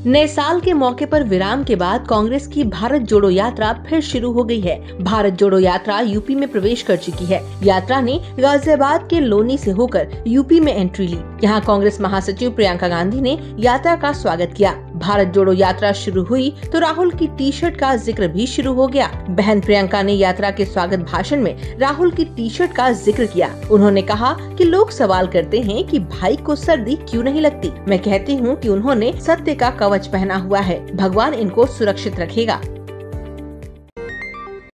नए साल के मौके पर विराम के बाद कांग्रेस की भारत जोड़ो यात्रा फिर शुरू हो गई है। भारत जोड़ो यात्रा यूपी में प्रवेश कर चुकी है। यात्रा ने गाजियाबाद के लोनी से होकर यूपी में एंट्री ली। यहां कांग्रेस महासचिव प्रियंका गांधी ने यात्रा का स्वागत किया। भारत जोड़ो यात्रा शुरू हुई तो राहुल की टी शर्ट का जिक्र भी शुरू हो गया। बहन प्रियंका ने यात्रा के स्वागत भाषण में राहुल की टी शर्ट का जिक्र किया। उन्होंने कहा कि लोग सवाल करते हैं कि भाई को सर्दी क्यों नहीं लगती। मैं कहती हूँ कि उन्होंने सत्य का कवच पहना हुआ है। भगवान इनको सुरक्षित रखेगा।